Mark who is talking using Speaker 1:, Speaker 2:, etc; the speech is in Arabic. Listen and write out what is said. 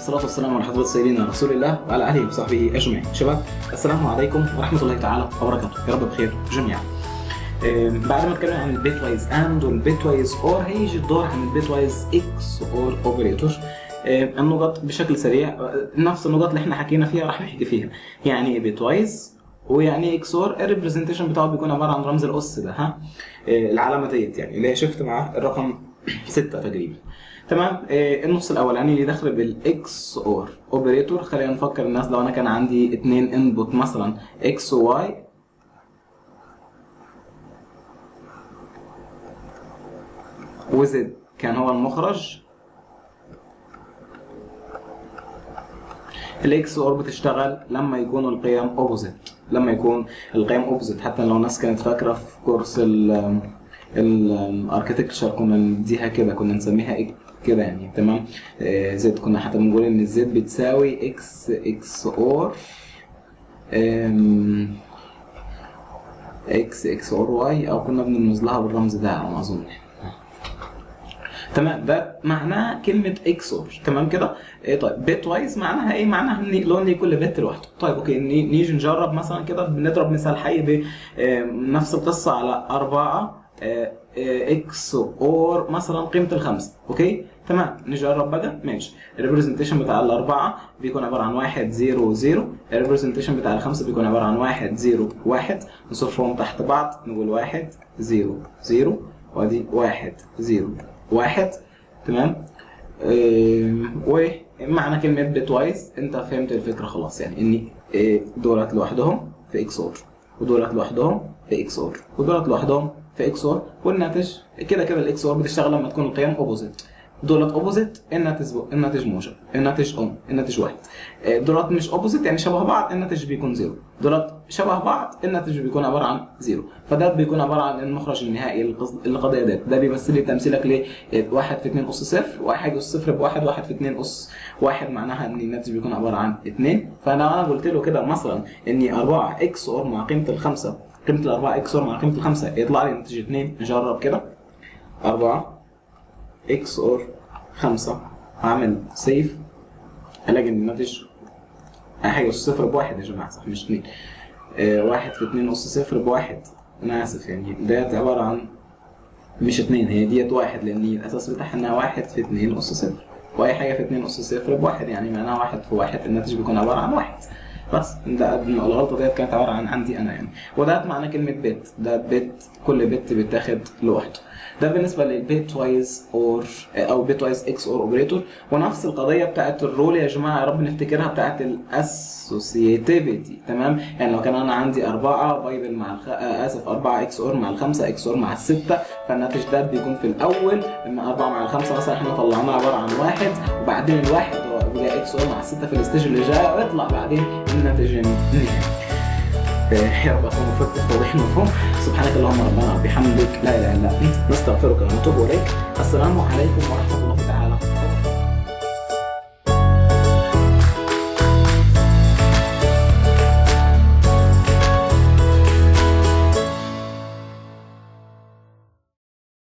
Speaker 1: والصلاة والسلام على حضرة سيدنا رسول الله وعلى آله وصحبه أجمعين. شباب السلام عليكم ورحمة الله تعالى وبركاته، يا رب بخير جميعا. بعد ما اتكلمنا عن البيت وايز اند والبيت وايز اور، هيجي الدور عن البيت وايز اكس اور اوبريتور. النقط بشكل سريع، نفس النقط اللي احنا حكينا فيها راح نحكي فيها. يعني ايه بيت وايز ويعني ايه اكس اور. الريبريزنتيشن بتاعه بيكون عباره عن رمز الاس ده، العلامه ديت، يعني اللي هي شفت معاه الرقم 6 تقريبا. تمام. النص الاولاني اللي داخل بالاكس اور اوبريتور. خلينا نفكر الناس، لو انا كان عندي 2 انبوت مثلا اكس وواي، وزد كان هو المخرج، الاكس اور بتشتغل لما يكونوا القيم اوبوزيت. لما يكون القيم اوبوزيت، حتى لو الناس كانت فاكره في كورس الاركتكتشر كنا نديها كده، كنا نسميها كده يعني. تمام. زد كنا حتى بنقول ان الزد بتساوي اكس اور اكس اور واي، او كنا بنرمز لها بالرمز ده على ما اظن. تمام. ده معناها كلمة اكس اور. تمام كده. طيب بيت وايز معناها ايه؟ معناها ان لون كل بت لوحده. طيب اوكي، نيجي نجرب مثلا كده، بنضرب مثال حي بنفس القصة على 4 اكس اور مثلا قيمة الخمسة. اوكي تمام. نجرب بقى. ماشي. الريبريزنتيشن بتاع الأربعة بيكون عبارة عن 1 0 0. الريبريزنتيشن بتاع الخمسة بيكون عبارة عن 1 0 1. نصفهم تحت بعض، نقول 1 0 0 وادي 1 0 1. تمام. ومعنى كلمة بيت وايز انت فهمت الفكرة خلاص، يعني ان دولت لوحدهم في اكس اور، ودولت لوحدهم في اكس اور، ودولت لوحدهم في اكس اور، والناتج كده كده الاكس اور بتشتغل لما تكون القيم اوبوزيت. دولت اوبوزيت، الناتج موجب، الناتج اون، الناتج واحد. دولت مش اوبوزيت يعني شبه بعض، الناتج بيكون زيرو. دولت شبه بعض، الناتج بيكون عباره عن زيرو. فده بيكون عباره عن المخرج النهائي للقضيه ديت. ده بيمثل لي تمثيلك ل 1 في 2 اس صفر، 1 اس صفر بواحد، 1 في 2 اس 1، معناها ان الناتج بيكون عباره عن 2. فانا قلت له كده مثلا اني 4 اكس اور مع قيمه الخمسه، قيمه الاربعه اكس اور مع قيمه الخمسه يطلع لي ناتج 2. نجرب كده. 4 اكس اور 5، هعمل سيف، الاقي ان الناتج حاجه اس صفر بواحد يا جماعه، صح مش 2. 1 في 2 اس صفر بواحد، انا اسف يعني ديت عباره عن مش 2، هي ديت 1، لان الاساس بتاعها انها 1 في 2 اس صفر، واي حاجه في 2 اس صفر بواحد، يعني معناها 1 في 1 الناتج بيكون عباره عن 1 بس. ده الغلطه ديت كانت عباره عن عندي انا يعني. وده معنى كلمه بت. ده بت، كل بت بيتاخد لوحده. ده بالنسبه للبيت وايز اور او بيت وايز اكس اور اوبريتور. ونفس القضيه بتاعت الرول يا جماعه، يا رب نفتكرها، بتاعت الاسوسيتيفيتي. تمام. يعني لو كان انا عندي 4 بايبل مع 4 اكس اور مع الخمسه، اكس اور مع السته، فالناتج ده بيكون في الاول لما 4 مع الخمسه مثلا احنا طلعناه عباره عن 1، وبعدين الواحد بقى اكس اور مع السته في الاستيج اللي جاي، ويطلع بعدين الناتج النهائي. يا رب اكون وفقت في توضيح المفهوم. سبحانك اللهم ربنا وبحمدك، لا اله الا انت، نستغفرك ونتوب اليك. السلام عليكم ورحمه الله.